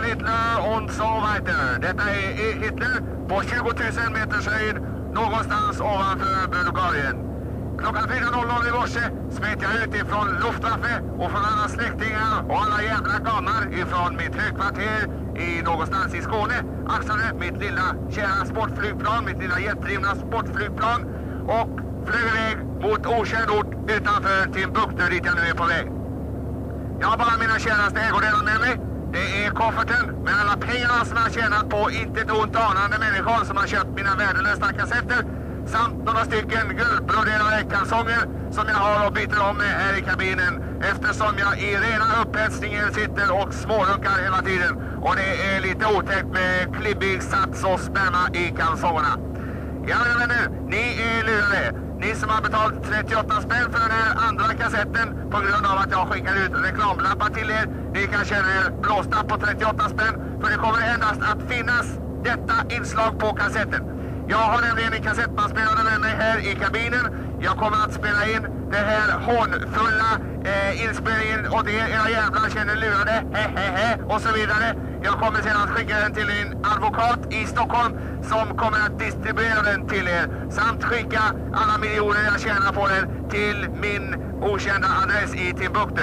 Hitler und so weiter. Detta är Hitler på 20 000 meters höjd någonstans ovanför Bulgarien. Klockan 4.00 i morse smet jag ut ifrån Luftwaffe och från alla släktingar och alla jävla gamar ifrån mitt högkvarter i någonstans i Skåne. Axlade mitt lilla kära sportflygplan, mitt lilla jetdrivna sportflygplan och flög iväg mot okänd ort utanför Timbuktu dit jag nu är på väg. Jag har bara mina käraste ägodelar med mig. Det är kofferten med alla pengarna som jag har tjänat på inte ett ont anande människor som har köpt mina värdelösa kassetter samt några stycken guldbroderade kalsonger som jag har och byter om med här i kabinen eftersom jag i rena upphetsningen sitter och smårunkar hela tiden och det är lite otäckt med klibbig sats och sperma i kalsongerna. Ja vänner, ni är lurade. Ni som har betalt 38 spänn för den här andra kassetten på grund av att jag skickar ut reklamlappar till er. Ni kan känna er blåsta på 38 spänn för det kommer endast att finnas detta inslag på kassetten. Jag har nämligen en kassettbandspelare med mig här i kabinen. Jag kommer att spela in den här hånfulla inspelningen och det era jävlar känner lurade, och så vidare. Jag kommer sedan att skicka den till en advokat i Stockholm som kommer att distribuera den till er samt skicka alla miljoner jag tjänar på den till min okända adress i Timbuktu.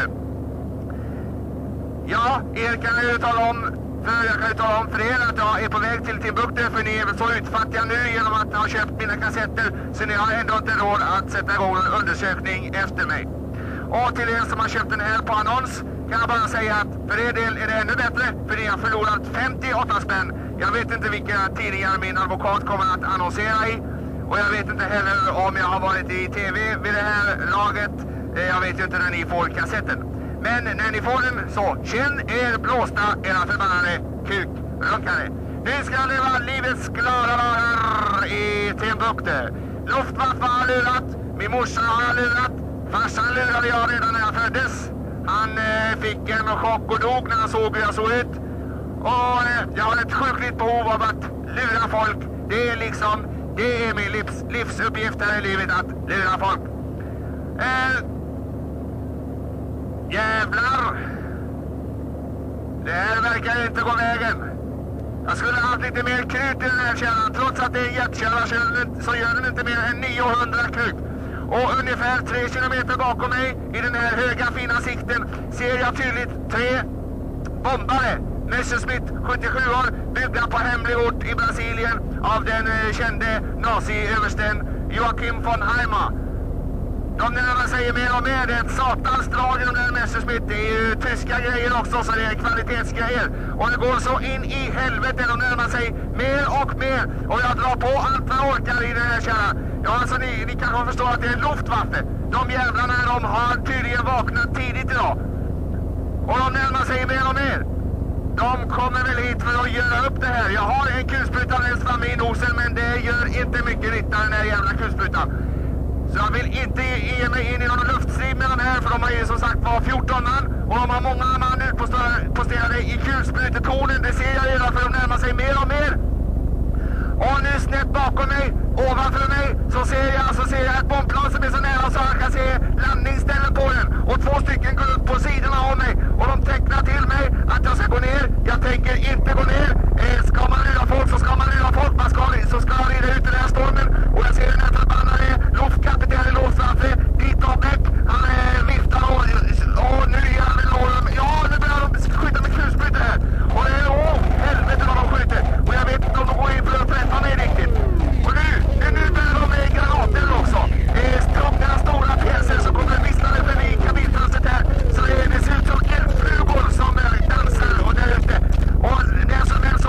Ja, er kan jag ju tala om för er att jag är på väg till Timbuktu för ni är väl så utfattiga nu genom att ha köpt mina kassetter så ni har ändå inte råd att sätta igång en undersökning efter mig. Och till er som har köpt den här på annons kan jag bara säga att för er del är det ännu bättre för ni har förlorat 58 spänn. Jag vet inte vilka tidningar min advokat kommer att annonsera i och jag vet inte heller om jag har varit i tv vid det här laget. Jag vet ju inte när ni får kassetten. Men när ni får den så känn er blåsta era förbannade kukrunkare. Nu ska jag leva livets glada dagar i Timbuktu. Luftwaffe har lurat, min morsa har lurat, farsan lurade jag redan när jag föddes. Han fick en chock och dog när han såg hur jag såg ut. Och jag har ett sjukligt behov av att lura folk. Det är min livsuppgift här i livet att lura folk. Jävlar. Det här verkar inte gå vägen. Jag skulle ha haft lite mer krut i den här källan. Trots att det är en jetkälla så gör den inte mer än 900 krut. Och ungefär 3 kilometer bakom mig i den här höga fina sikten ser jag tydligt 3 bombare. Messerschmitt 77-or byggda på hemlig ort i Brasilien av den kände nazi-översten Joachim von Heimer. De närmar sig mer och mer, det är ett satans drag i de där Messerschmitt. Det är ju tyska grejer också så det är kvalitetsgrejer. Och det går så in i helvete, de närmar sig mer och mer. Och jag drar på allt vad jag orkar i den här kärran. Ja alltså ni kan förstå att det är Luftwaffe. De jävlarna de har tydligen vaknat tidigt idag. Och de närmar sig mer och mer. De kommer väl hit för att göra upp det här. Jag har en kulspruta längst framme i nosen men det gör inte mycket nytta den här jävla kulsprutan. Så jag vill inte ge mig in i någon luftstrid med de här för de har ju som sagt var 14 man och de har många man utposterade i kulsprutetornen. Det ser jag redan för de närmar sig mer och mer. Och nu snett bakom mig, ovanför mig, så ser jag ett bombplan som är så nära så jag kan se landningsställen på den. Och 2 stycken går upp på sidorna av mig och de tecknar till mig att jag ska gå ner. Jag tänker inte gå ner. Ska man lura folk så ska man lura folk. Så ska jag rida ut i den här stormen. Och jag ser den här förbannade luftkapitän i Luftwaffe. Dit och väck. Han viftar och nu är han i låren. Ja, nu börjar de skjuta med kulsprutor här. Och det är helvete vad de skjuter. Och jag vet inte om de går in för att träffa mig riktigt. Och nu börjar de med granater också. Tunga stora pjäser som kommer vissla förbi kabinfönstret här. Så det ser ut som eldflugor som dansar och där ute. Och den som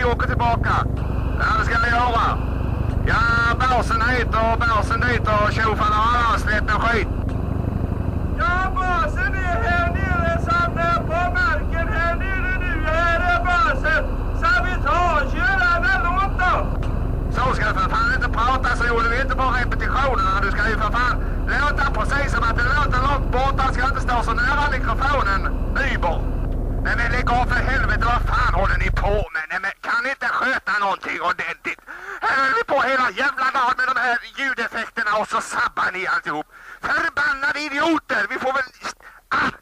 åker tillbaka. Ja, det ska vi göra. Ja, basen hit och basen dit och tjofan och alla släpp med skit. Ja, basen är här nere, Sanne, på marken här nere nu. Här är basen. Sabotage, gör den låt då. Så ska du för fan inte prata, så gjorde vi inte bara repetitionerna. Du ska ju för fan låta precis som att det låter långt borta. Du ska inte stå så nära mikrofonen, Nyborg. Nej men lägg av för helvete, vad fan håller ni på med? Nej men kan ni inte sköta någonting ordentligt? Här är vi på hela jävla dagen med de här ljudeffekterna och så sabbar ni alltihop. Förbannade idioter, vi får väl...